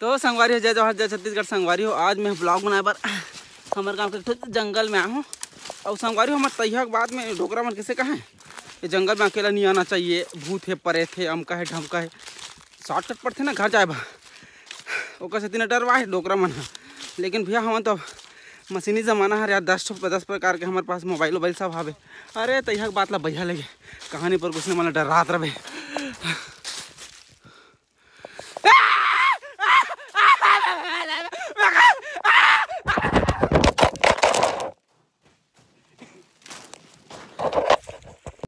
तो संगवारी हो जय जवाहर जय छत्तीसगढ़। संगवारी हो आज मैं ब्लॉग बनाए बर हमारे गाँव के जंगल में आया हूँ। और संगवारी हो हमारे तैयार के बाद में डोकरा मन कैसे कहें ये जंगल में अकेला नहीं आना चाहिए। भूत है परे थे अमका है ढमका है शॉर्टकट पर थे ना घर जाए बा ओकर से तीन डरवा है डोकरा मन। लेकिन भैया हम तो मशीनी ज़माना है यार 10 प्रकार के हमारे पास मोबाइल वोबाइल सब हावे। अरे तैयार बात ला बढ़िया लगे कहानी पर कुछ नहीं मतलब डर रात रहे।